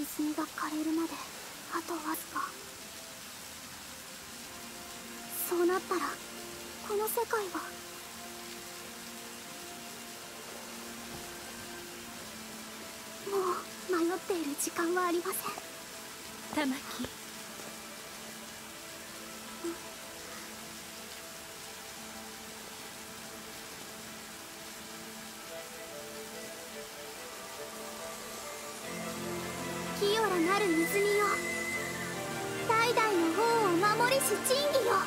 泉が枯れるまであとわずか。そうなったらこの世界はもう迷っている時間はありません。 玉木、 清らなる泉よ、代々の王を守りし仁義よ。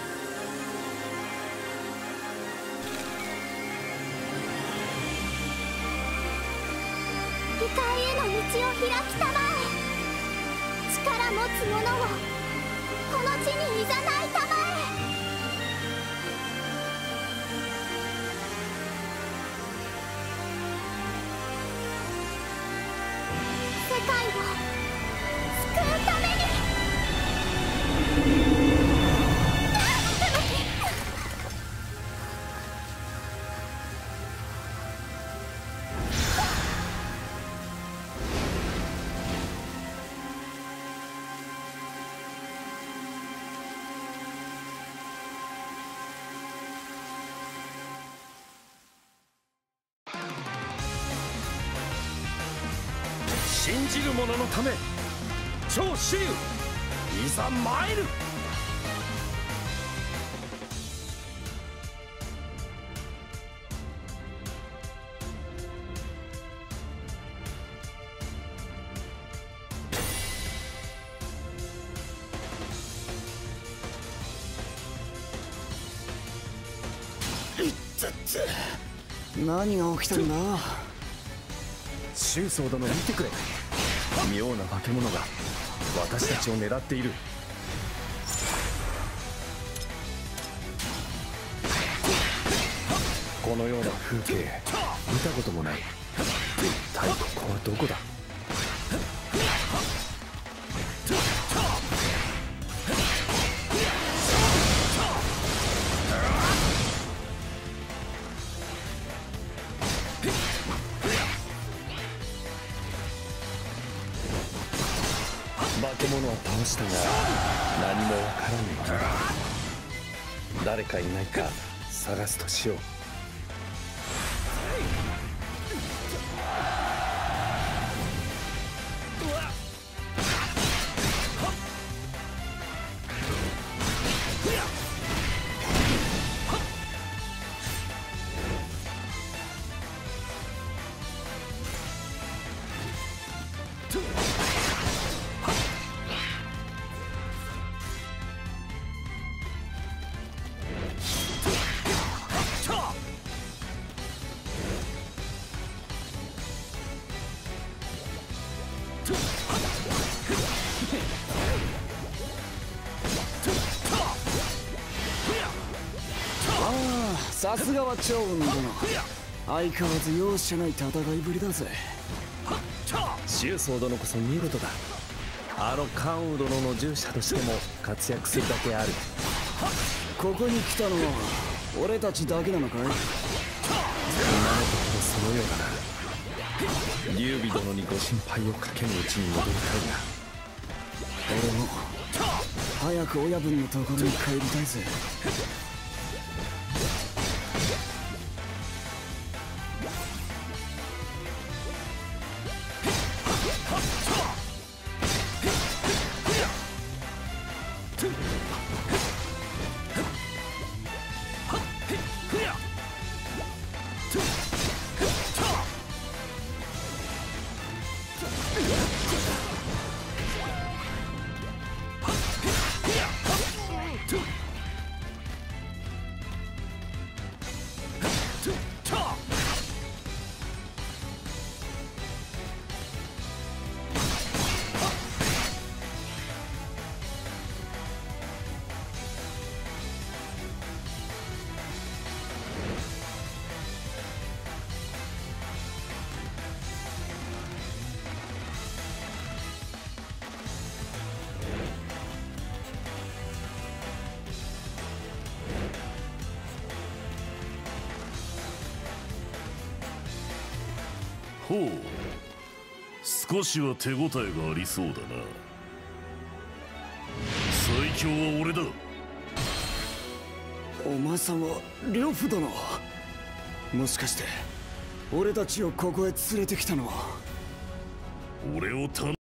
異界への道を開きたまえ。力持つ者をこの地にいざないたまえ。世界を救うために。 信じる者のため、超死竜いざ参る。いったって何が起きてるんだ。 周宗殿、見てくれ。妙な化け物が私たちを狙っている。このような風景見たこともない。一体ここはどこだ。化け物は倒したが何もわからぬままだ。誰かいないか探すとしよう。 さすがは趙雲殿、相変わらず容赦ない戦いぶりだぜ。 周宗殿こそ見事だ。あの関羽殿の従者としても活躍するだけある。 ここに来たのは俺たちだけなのかい。 今のところそのようだな。劉備殿にご心配をかけぬうちに戻りたいが。 俺も早く親分のところに帰りたいぜ。 ほう、 少しは手応えがありそうだな。最強は俺だ。 お前さんは呂布殿。もしかして俺たちをここへ連れてきたのは。 俺を頼